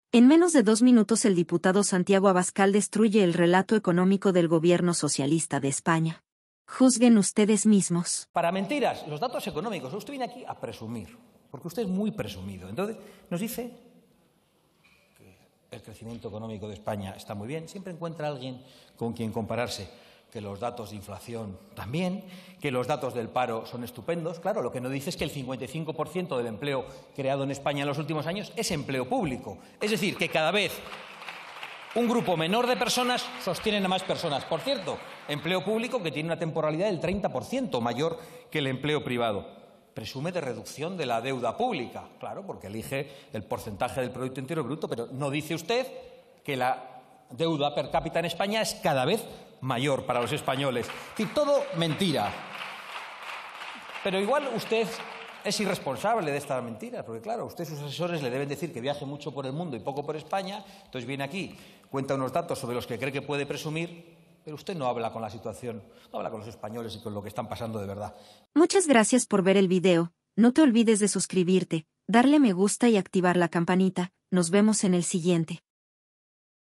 En menos de 2 minutos el diputado Santiago Abascal destruye el relato económico del gobierno socialista de España. Juzguen ustedes mismos. Para mentiras, los datos económicos. Usted viene aquí a presumir, porque usted es muy presumido. Entonces, nos dice que el crecimiento económico de España está muy bien. Siempre encuentra a alguien con quien compararse. Que los datos de inflación también, que los datos del paro son estupendos. Claro, lo que no dice es que el 55% del empleo creado en España en los últimos años es empleo público. Es decir, que cada vez un grupo menor de personas sostienen a más personas. Por cierto, empleo público que tiene una temporalidad del 30% mayor que el empleo privado. Presume de reducción de la deuda pública, claro, porque elige el porcentaje del Producto Interior Bruto, pero no dice usted que la deuda per cápita en España es cada vez mayor para los españoles. Es decir, todo mentira. Pero igual usted es irresponsable de estas mentiras, porque claro, a usted sus asesores le deben decir que viaje mucho por el mundo y poco por España, entonces viene aquí, cuenta unos datos sobre los que cree que puede presumir, pero usted no habla con la situación, no habla con los españoles y con lo que están pasando de verdad. Muchas gracias por ver el video. No te olvides de suscribirte, darle me gusta y activar la campanita. Nos vemos en el siguiente.